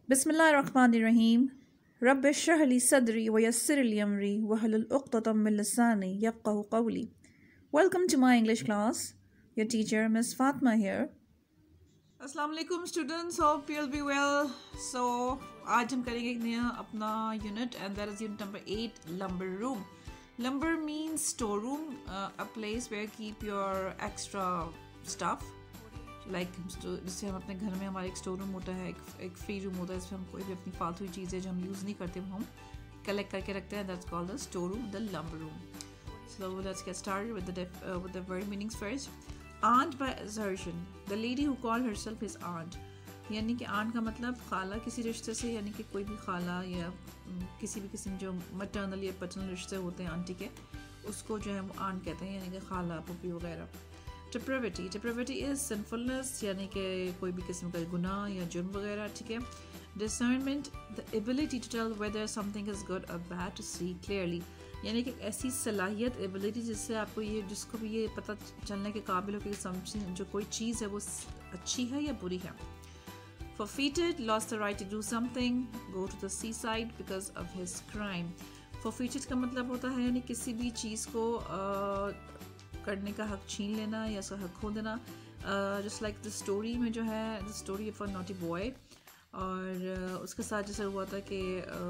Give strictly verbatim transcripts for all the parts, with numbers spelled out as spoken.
बिस्मिल्लाहिर्रहमानिर्रहीम रब्बि इश्रह ली सदरी व यस्सिर ली अमरी वहलुल उक़्दतम मिन लिसानी यफ़क़हू क़ौली. Welcome to my English class. Your teacher Miss Fatma here. Assalamu alaikum students, hope you'll be well. So आज हम करेंगे एक नया अपना unit and that is unit number eight, lumber room. Lumber means storeroom, uh, a place where you keep your extra stuff. Like like, जैसे हम अपने घर में हमारा एक स्टोर रूम होता है, एक एक फ्री रूम होता है, इसमें हम कोई भी अपनी फालतू चीज़ें जो हम यूज़ नहीं करते हम कलेक्ट करके रखते हैं. That's called the store room, the lumber room. So let's get started with the with the word meanings first. Aunt by assertion, the lady who called herself his aunt. यानी कि aunt का मतलब खाला किसी रिश्ते से, यानी कि कोई भी खाला या किसी भी किस्म जो मटर्नल या पैटर्नल रिश्ते होते हैं आंटी के, उसको जो है वो आंट कहते हैं, यानी कि खाला पुप्पी वगैरह. Depravity, depravity is sinfulness, यानी कि कोई भी किस्म का गुनाह या जुर्म वगैरह. ठीक है. Discernment, the ability to tell whether something is good or bad, to see clearly, यानी कि ऐसी सलाहियत, एबिलिटी जिससे आपको ये जिसको भी ये पता चलने के काबिल हो कि समझ जो कोई चीज़ है वो अच्छी है या बुरी है. Forfeited, lost the right to do something, go to the seaside because of his crime. Forfeited का मतलब होता है यानी किसी भी चीज़ को uh, करने का हक छीन लेना या उसका हक खो देना. जस्ट लाइक द स्टोरी में जो है, the story of a naughty boy, और uh, उसके साथ जैसे हुआ था कि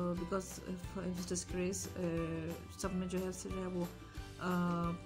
बिकॉज डिस्ग्रेस सब में जो है जो है वो uh,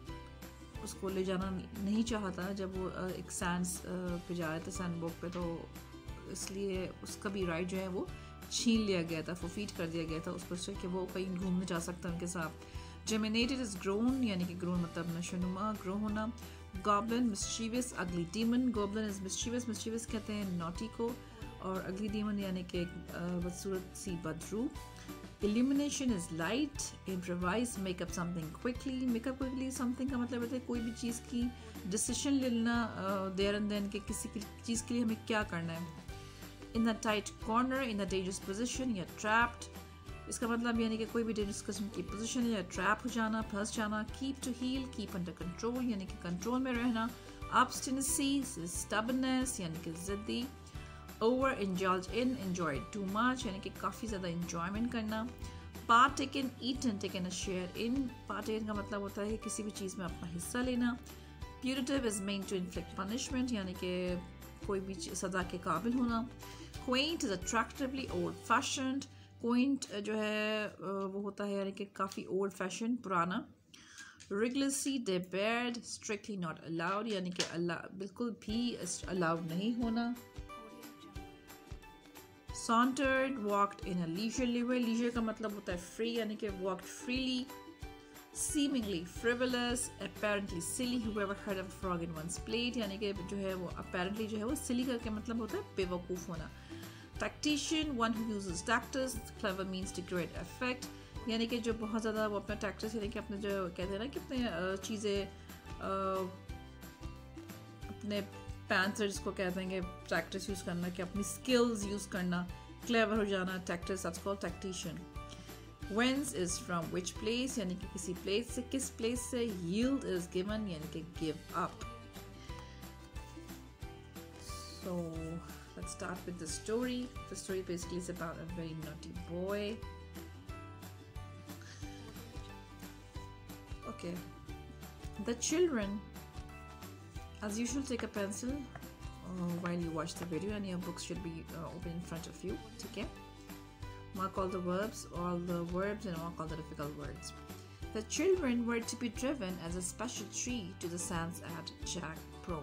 उसको ले जाना नहीं चाहता जब वो uh, एक सैंड्स uh, पे जा रहे थे, सैंड बॉक पे, तो इसलिए उसका भी राइट जो है वो छीन लिया गया था, फॉरफीट कर दिया गया था उस पर से कि वो कहीं घूमने जा सकता है उनके साथ. Germinated is grown, यानी कि grown मतलब नशोनुमा, grow होना. Goblin, mischievous, ugly demon. Goblin is mischievous, mischievous कहते हैं naughty को, और ugly demon यानी कि बदसूरत सी Badru. Illumination is light. Improvise, make up something quickly. Make up quickly something का मतलब होता है कोई भी चीज़ की decision ले लेना there and then कि किसी चीज़ के लिए हमें क्या करना है. In a tight corner, in a dangerous position, you're trapped. इसका मतलब यानी कि कोई भी डेंजरस किस्म की पोजीशन या ट्रैप हो जाना, फंस जाना. Keep to heel, keep under control, यानी कि कंट्रोल में रहना. ऑब्स्टिनेसी, स्टबर्ननेस, यानी कि ज़िद्दी. Over indulge in, enjoy too much, यानी कि काफ़ी ज़्यादा इंजॉयमेंट करना. Part taken, eaten, taken a share in. Part taken का मतलब होता है किसी भी चीज़ में अपना हिस्सा लेना. Punitive is meant to inflict punishment, यानी कि कोई भी सज़ा के काबिल होना. Quaint is attractively old fashioned. Quaint जो है वो होता है यानी कि काफ़ी ओल्ड फैशन, पुराना. Rigorously debarred, strictly not allowed, यानी कि अल्लाह बिल्कुल भी अलाउड नहीं होना. Sauntered, walked in a leisurely way. Leisure का मतलब होता है फ्री, यानी कि walked freely. Seemingly frivolous, apparently silly, whoever heard of a frog in one's plate, यानी कि जो है वो apparently जो है वो silly करके मतलब होता है बेवकूफ़ होना. Tactician, one who uses tactics. Clever means to great effect, यानी कि जो बहुत ज़्यादा वो अपना tactics यानी कि अपने जो कहते हैं ना कि अपने चीज़ें अपने पैंसर जिसको कहते हैं कि tactics यूज़ करना, कि अपनी skills यूज़ करना, clever हो जाना. Tactics, that's called tactician. Whence is from which place, यानी कि किसी place से, किस place से. Yield is given, यानी कि give up. So let's start with the story. The story basically is about a very naughty boy. Okay. The children, as usual, take a pencil uh, while you watch the video, and your books should be uh, open in front of you. Okay. Mark all the verbs, all the verbs, and mark all the difficult words. The children were to be driven as a special treat to the sands at Jack Pro.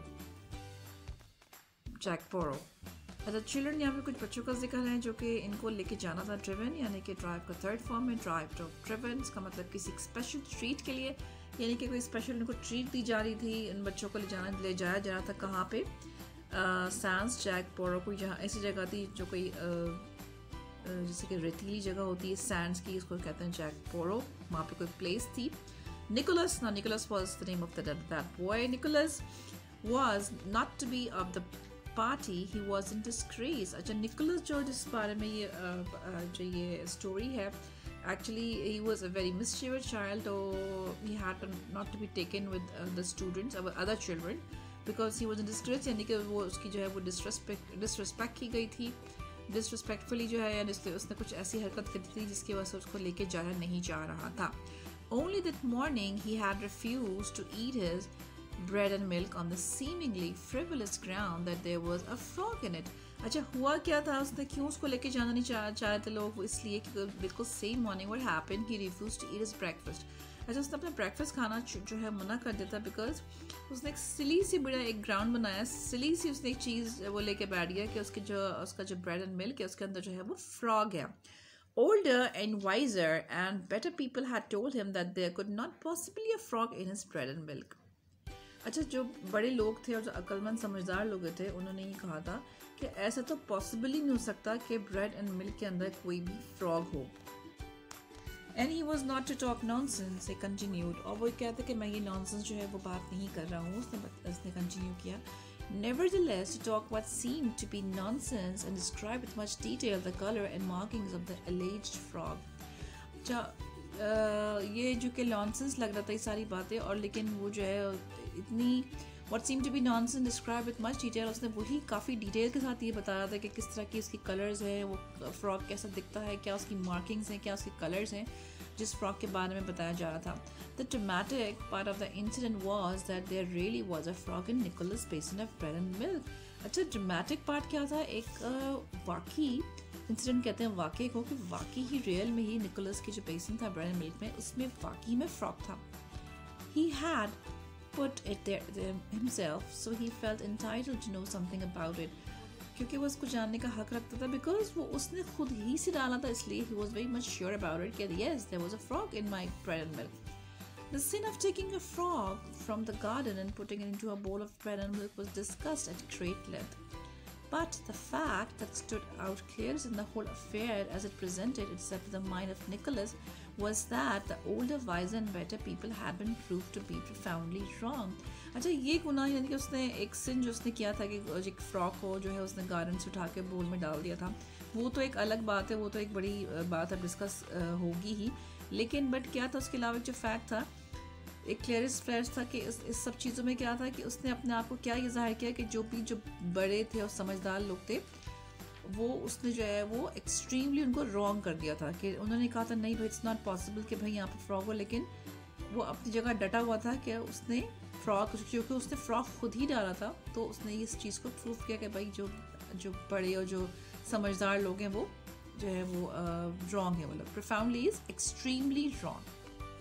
Jack Poro. The children, यहाँ पे कुछ बच्चों का जिक्र है जो कि इनको लेके जाना था. ड्रिवन यानी कि ड्राइव का थर्ड फॉर्म है, ड्राइव टू ड्रिवन. इसका मतलब किसी स्पेशल ट्रीट के लिए, यानी कि कोई स्पेशल इनको ट्रीट दी जा रही थी. इन बच्चों को ले जाना ले जाया जा रहा था कहाँ पे, सैंस जैक पोरो, कोई जहाँ ऐसी जगह थी जो कोई जैसे कि रेतीली जगह होती है सैंड्स की, इसको कहते हैं जैक पोरो. वहाँ पे कोई प्लेस थी. निकोलस, ना Nicholas was the name of the that boy. Nicholas was not to be of the party, he was in disgrace. अच्छा, निकोलस जो जिस बारे में ये जो ये स्टोरी है, actually he was a very mischievous child, तो he had not to be taken with the students other children because he was in disgrace, यानी कि वो उसकी जो है वो डिसरिस्पेक्ट डिसरिस्पेक्ट की गई थी. डिसरिस्पेक्टफुली जो है, यानी उसने उसने कुछ ऐसी हरकत की थी जिसकी वजह से उसको लेके जाया नहीं जा रहा था. Only that morning he had refused to eat his bread and milk on the seemingly frivolous ground that there was a frog in it. अच्छा, हुआ क्या था, उसने क्यों उसको लेके जाना नहीं चाह चाह रहे थे लोग, इसलिए कि बिल्कुल same morning what happened, he refused to eat his breakfast. अच्छा, उसने अपना ब्रेकफास्ट खाना जो है मना कर देता बिकॉज उसने एक सिली सी बड़ा एक ग्राउंड बनाया, सिली सी उसने एक चीज़ वो लेके बैठ गया कि उसके जो उसका जो ब्रेड एंड मिल्क है उसके अंदर जो है वो फ्रॉग है. Older and wiser and better people had told him that there could not possibly a frog in his bread and milk. अच्छा, जो बड़े लोग थे और जो अक्लमंद समझदार लोग थे उन्होंने ये कहा था कि ऐसा तो पॉसिबल ही नहीं हो सकता कि ब्रेड एंड मिल्क के अंदर कोई भी फ्रॉग हो. And he was not to talk nonsense, he continued. और वो कहते कि मैं ये नॉनसेंस जो है वो बात नहीं कर रहा हूँ. उसने उसने कंटिन्यू किया. Nevertheless, to talk what seemed to be nonsense and describe with much detail the color and markings of the alleged frog. अच्छा, ये जो कि नॉनसेंस लग रहा था ये सारी बातें, और लेकिन वो जो है इतनी what seemed to be nonsense described with much detail, उसने वही काफ़ी डिटेल के साथ ये बताया था कि किस तरह की इसकी कलर्स हैं, वो फ्रॉग कैसा दिखता है, क्या उसकी मार्किंग्स हैं, क्या उसकी कलर्स हैं, जिस फ्रॉग के बारे में बताया जा रहा था. The dramatic part of the incident was that there really was a frog in Nicholas' basin of bread and milk. अच्छा, ड्रामेटिक पार्ट क्या था, एक वाकई इंसिडेंट कहते हैं वाकई को, कि वाकई ही रियल में ही निकोलस की जो बेसिन था ब्रेड एंड मिल्क में, उसमें वाकई में फ्रॉग था. He had put it there, there himself, so he felt entitled to know something about it. क्योंकि वो उसको जानने का हक रखता था बिकॉज वो उसने खुद ही से डाला था, इसलिए he was very much sure about it कि yes, there was a frog in my bread and milk. The sin of taking a frog from the garden and putting it into a bowl of bread and milk was discussed at great length. But the fact that stood out clearest in the whole affair as it presented itself to the mind of Nicholas was that the older, wiser and better people had been proved to be profoundly wrong. अच्छा, ये गुनाह यानी कि उसने एक सिन जो उसने किया था कि एक फ्रॉक को जो है उसने गार्डन से उठा के बोल में डाल दिया था, वो तो एक अलग बात है, वो तो एक बड़ी बात अब डिस्कस होगी ही. लेकिन बट क्या था, उसके अलावा जो फैक्ट था, एक क्लियरेस्ट फ्लैश था कि इस, इस सब चीज़ों में क्या था कि उसने अपने आप को क्या ये जाहिर किया कि जो भी जो बड़े थे और समझदार लोग थे वो उसने जो है वो एक्सट्रीमली उनको रॉन्ग कर दिया था. कि उन्होंने कहा था नहीं भाई, इट्स नॉट पॉसिबल कि भाई यहाँ पर फ्रॉग हो, लेकिन वो अपनी जगह डटा हुआ था कि उसने फ्रॉग, क्योंकि उसने फ्रॉग खुद ही डाला था, तो उसने इस चीज़ को प्रूव किया कि भाई जो जो बड़े और जो समझदार लोग हैं वो जो है वो रॉन्ग है. मतलब profoundly is extremely wrong.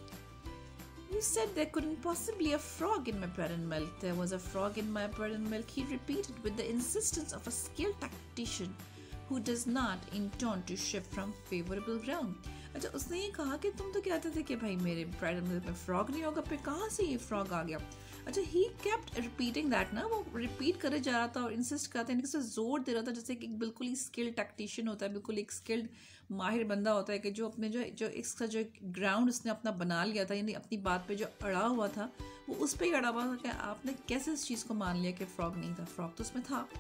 You said there couldn't possibly a frog in my bread and milk. There was a frog in my bread and milk, he repeated with the insistence of a skilled tactician who does not intend to shift from favorable ground. अच्छा, उसने ये कहा कि तुम तो कहते थे कि भाई मेरे ब्रेड एंड मिल्क में फ्रॉग नहीं होगा, फिर कहाँ से ये फ्रॉग आ गया. अच्छा, ही केप्ट रिपीटिंग दैट ना, वो रिपीट करे जा रहा था और इंसिस्ट करते हैं, इनके जोर दे रहा था जैसे कि एक बिल्कुल ही स्किल्ड टैक्टिशियन होता है, बिल्कुल एक स्किल्ड माहिर बंदा होता है कि जो अपने जो जो इसका जो ग्राउंड उसने अपना बना लिया था, यानी अपनी बात पे जो अड़ा हुआ था वो उस पर ही अड़ा हुआ था कि आपने कैसे इस चीज़ को मान लिया कि फ्रॉग नहीं था, फ्रॉग तो उसमें था.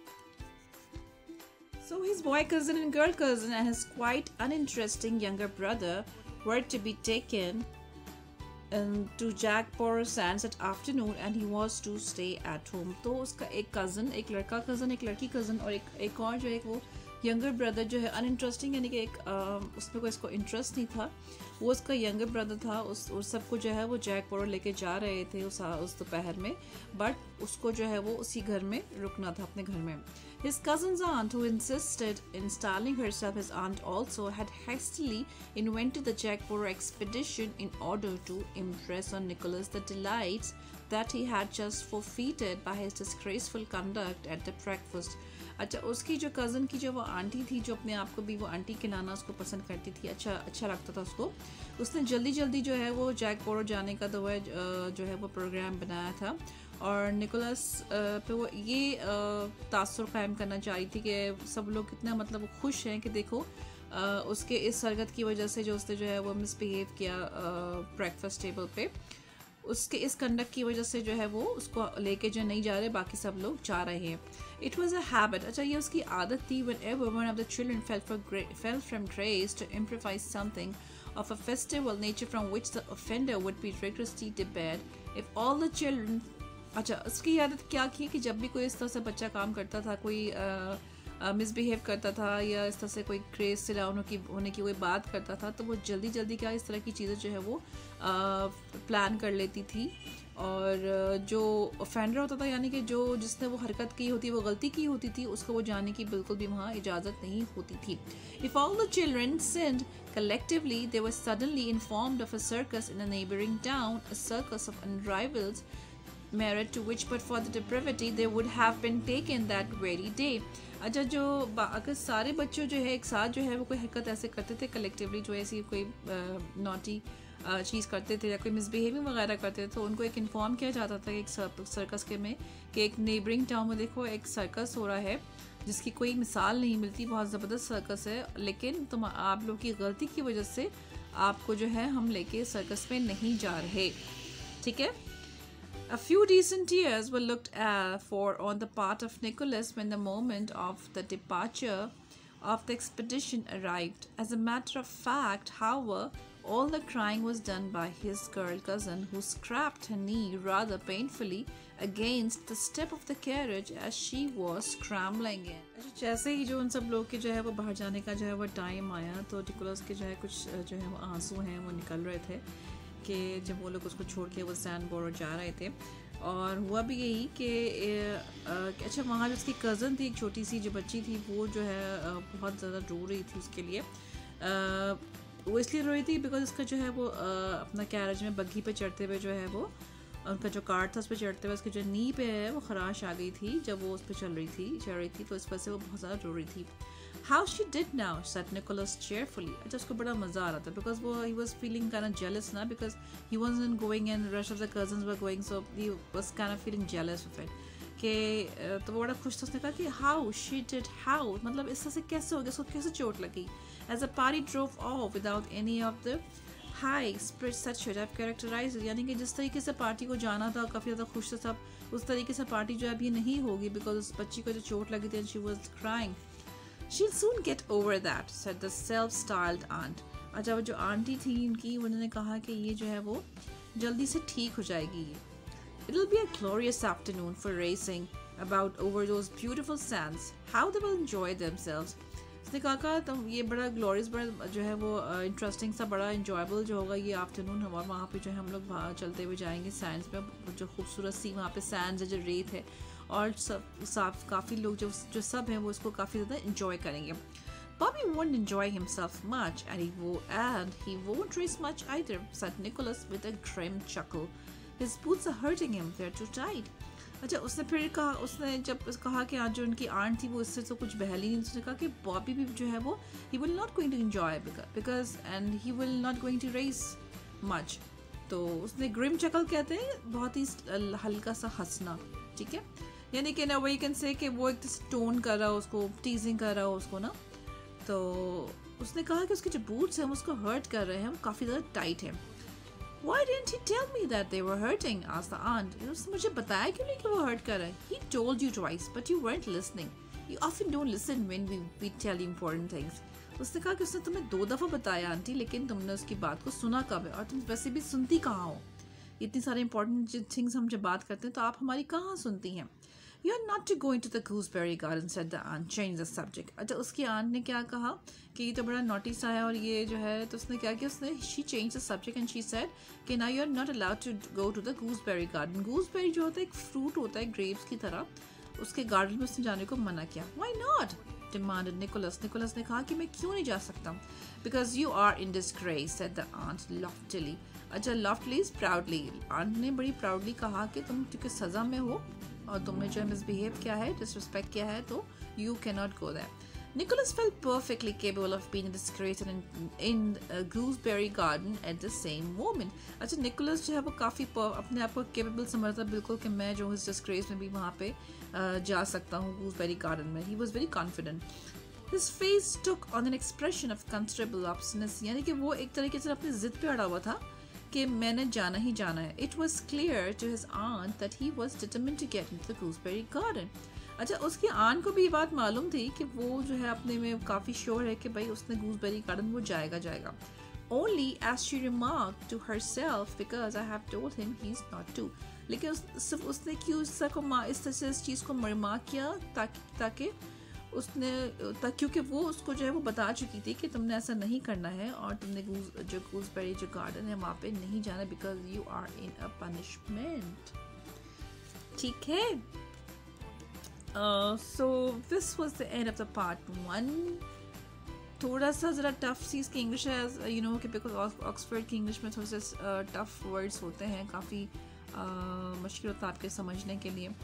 So his boy cousin and girl cousin and his quite uninteresting younger brother were to be taken um, to Jack Porter Sands that afternoon, and he was to stay at home. तो उसका एक cousin, एक लड़का cousin, एक लड़की cousin और एक एक और जो एक वो यंगर ब्रदर जो है अनइंटरेस्टिंग, यानी कि एक उसमें कोई इसको इंटरेस्ट नहीं था, वो उसका यंगर ब्रदर था. उस उस सबको जो है वो जैक पोरो लेके जा रहे थे उस उस दोपहर में, बट उसको जो है वो उसी घर में रुकना था, अपने घर में. His cousin's aunt, who insisted in styling herself his aunt also, had hastily invented the Jack Porter expedition in order to impress on Nicholas the delights that he had just forfeited by his disgraceful conduct at the breakfast. अच्छा, उसकी जो cousin की जो वो aunty थी, जो अपने आप को भी वो आंटी के नाना उसको पसंद करती थी, अच्छा अच्छा लगता था उसको, उसने जल्दी जल्दी जो है वो जैक पोरो जाने का तो है जो है वो प्रोग्राम बनाया था और निकोलस पे वो ये तासुर कायम करना चाह रही थी कि सब लोग कितना मतलब खुश हैं कि देखो उसके इस सरगत की वजह से जो उसने जो है वो मिसबिहेव किया ब्रेकफास्ट टेबल पे, उसके इस कंडक्ट की वजह से जो है वो उसको लेके जो नहीं जा रहे, बाकी सब लोग जा रहे हैं. इट वॉज अ हैबिट, अच्छा ये उसकी आदत थी, whenever one of the children felt for felt from grace to improvise something of a festival nature from which the offender would be rigorously debarred. If all the children, अच्छा उसकी आदत क्या की कि जब भी कोई इस तरह से बच्चा काम करता था, कोई मिसबिहेव करता था या इस तरह से कोई क्रेज से डाउन की होने की कोई बात करता था, तो वो जल्दी जल्दी क्या इस तरह की चीज़ें जो है वो प्लान कर लेती थी। और जो ऑफेंडर होता था, यानी कि जो जिसने वो हरकत की होती वो गलती की होती थी, उसको वो जाने की बिल्कुल भी वहाँ इजाज़त नहीं होती थी। If all the children sinned collectively, they were suddenly informed of a circus in a neighboring town, a circus of unrivaled merit to which but for the depravity they would have been taken that very day. अच्छा, जो अगर सारे बच्चों जो है एक साथ जो है वो कोई हरकत ऐसे करते थे कलेक्टिवली, जो ऐसी कोई नॉटी चीज़ करते थे या कोई मिसबिहेविंग वगैरह करते थे, तो उनको एक इन्फॉर्म किया जाता था एक सर्कस के में कि एक नेबरिंग टाउन में देखो एक सर्कस हो रहा है जिसकी कोई मिसाल नहीं मिलती, बहुत ज़बरदस्त सर्कस है, लेकिन तुम आप लोग की गलती की वजह से आपको जो है हम लेके सर्कस में नहीं जा रहे। ठीक है। A few decent years were looked uh, for on the part of Nicholas when the moment of the departure of the expedition arrived. As a matter of fact, however, all the crying was done by his girl cousin, who scraped her knee rather painfully against the step of the carriage as she was scrambling in. जैसे ही जो उन सब लोग के जो है वो बाहर जाने का जो है वो टाइम आया, तो निकोलस के जो है कुछ जो है वो आंसू हैं वो निकल रहे थे कि जब वो लोग उसको छोड़ के वो सैंड बोरो जा रहे थे। और हुआ भी यही कि अच्छा, वहाँ जो उसकी कज़न थी, एक छोटी सी जो बच्ची थी, वो जो है बहुत ज़्यादा रो रही थी उसके लिए। आ, वो इसलिए रो रही थी बिकॉज उसका जो है वो आ, अपना कैरेज में बग्घी पे चढ़ते हुए जो है वो उनका जो कार्ट था उस पर चढ़ते हुए उसकी जो नी पे है वो खराश आ गई थी जब वो उस पर चल रही थी चढ़ रही थी तो इस वजह से वो बहुत ज़्यादा रो रही थी। How she did now, said Nicholas cheerfully. अच्छा, उसको बड़ा मज़ा आ रहा था because वो he was feeling kind of jealous ना, because he wasn't going and the rest of the cousins were going, so he was kind of feeling jealous of it. कि तो वो बड़ा खुश था। उसने कहा कि how she did how मतलब इस तरह से कैसे हो गया, उसको कैसे चोट लगी। As a party drove off without any of the high spirits that should have characterized, यानी कि जिस तरीके से पार्टी को जाना था काफ़ी ज़्यादा खुश था सब, उस तरीके से पार्टी जो है अभी नहीं होगी बिकॉज उस बच्ची को जो चोट लगी थी and she was crying. She'll soon get over that, said the self-styled aunt. अच्छा, वो जो आंटी थी इनकी, उन्होंने कहा कि ये जो है वो जल्दी से ठीक हो जाएगी। It'll be a glorious afternoon for racing about over those beautiful sands. How they will enjoy themselves. उसने कहा तो ये बड़ा ग्लोरियस, बड़ा जो है वो इंटरेस्टिंग सा, बड़ा इंजॉयबल जो होगा ये आफ्टरनून। हमारे वहाँ पे जो है हम लोग चलते हुए जाएंगे सैंड्स पे, जो खूबसूरत सी वहाँ पे सैंड्स है, जो रेत है, और सब साफ काफ़ी लोग जो जो सब हैं वो इसको काफ़ी ज़्यादा इंजॉय करेंगे। Bobby won't enjoy himself much, and he won't, and he won't race much either, said Nicholas with a grim chuckle. His boots are hurting him; they're too tight. अच्छा, उसने फिर कहा, उसने जब कहा कि आज जो उनकी आंट थी वो इससे तो कुछ बहली नहीं, उसने कहा कि बॉबी भी जो है वो he will not going to enjoy because and he will not going to race much. तो उसने ग्रिम चकल कहते हैं बहुत ही हल्का सा हंसना, ठीक है, यानी कि ना वही कैन से कि वो एक टोन कर रहा हो उसको, टीजिंग कर रहा हो उसको ना। तो उसने कहा कि उसके जो बूट्स हैं उसको हर्ट कर रहे हैं, वो काफ़ी ज़्यादा टाइट हैं। Why didn't he tell me that they were hurting? asked the aunt. उसने मुझे बताया क्यों नहीं कि वो हर्ट कर रहे हैं? He told you twice, but you weren't listening. You often don't listen when we we tell you important things. उसने कहा कि उसने तुम्हें दो दफ़ा बताया आंटी, लेकिन तुमने उसकी बात को सुना कब है, और तुम वैसे भी सुनती कहाँ हो? इतनी सारी इंपॉर्टेंट थिंग्स हम जब बात करते हैं तो आप हमारी कहाँ सुनती हैं? You're not to go into the gooseberry garden, said the aunt. Change the subject. अच्छा, उसकी आंट ने क्या कहा कि ये तो बड़ा नोटी सा है और ये जो है, तो उसने क्या किया, उसने she changed the subject and she said कि now you're not allowed to go to the gooseberry garden. Gooseberry जो होता है एक फ्रूट होता है ग्रेप्स की तरह, उसके गार्डन में उसने जाने को मना किया। Why not? demanded Nicholas. Nicholas ने कहा कि मैं क्यों नहीं जा सकता? Because you are in disgrace, said the aunt loftily. अच्छा, loftily is proudly. आंट ने बड़ी प्राउडली कहा कि तुम क्योंकि सज़ा में हो और तुमने जो है मिसबिहेव किया है, डिसरिस्पेक्ट किया है, तो you can not go that. Nicholas felt perfectly capable of being a disgrace in, in a gooseberry garden at the same moment. अच्छा, निकोलस जो है वो काफ़ी अपने आप को केपेबल समझता बिल्कुल कि मैं जो इस डिस्ग्रेस में भी वहाँ पे जा सकता हूँ gooseberry garden में। He was very confident. His face took on an expression of considerable obstinacy, यानी कि वो एक तरीके से अपनी जिद पे अड़ा हुआ था कि मैंने जाना ही जाना है। It was clear to his aunt that he was determined to get into the gooseberry garden. अच्छा, उसकी आंट को भी ये बात मालूम थी कि वो जो है अपने में काफ़ी श्योर है कि भाई उसने gooseberry garden वो जाएगा जाएगा। Only as she remarked to herself, because I have told him he's not to. लेकिन उस, सिर्फ उसने क्यों इस को इस तरह से इस चीज़ को रिमार्क किया ताकि ताकि उसने तक, क्योंकि वो उसको जो है वो बता चुकी थी कि तुमने ऐसा नहीं करना है और तुमने गूज जो गूजबेरी जो गार्डन है वहाँ पे नहीं जाना because you are in a punishment. ठीक है, so this was the end of the part one. थोड़ा सा ज़रा टफ सी इसकी इंग्लिश है, यू नो कि बिकॉज ऑक्सफोर्ड की इंग्लिश में थोड़े से टफ वर्ड्स होते हैं, काफ़ी मुश्किल होता है आपके समझने के लिए,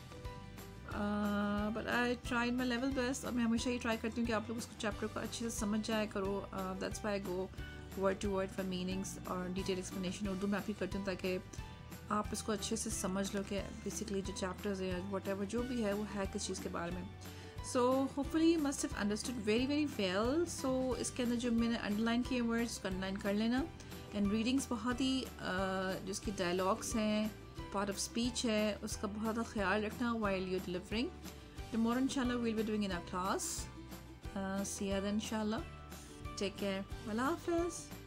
but I tried my level best. और मैं हमेशा ये ट्राई करती हूँ कि आप लोग उसको चैप्टर को अच्छे से समझ जाया करो। That's why I go word to word for meanings और डिटेल एक्सप्लेनेशन उर्दू में आप ही करती हूँ ताकि आप इसको अच्छे से समझ लो कि बेसिकली जो चैप्टर्स है वट एवर जो भी है वो है किस चीज़ के बारे में। So hopefully you must have understood very very well. So इसके अंदर जो मैंने अंडरलाइन किए वर्ड्स उसको अंडरलाइन कर लेना। एंड रीडिंग्स बहुत ही uh, जिसकी डायलॉग्स हैं, पार्ट ऑफ स्पीच है, उसका बहुत ज़्यादा ख्याल रखना वाइल यू डिलीवरिंग। टुमारो इंशाल्लाह will be doing in our class. See you then इंशाल्लाह। टेक केयर, अल्लाह हाफिज़।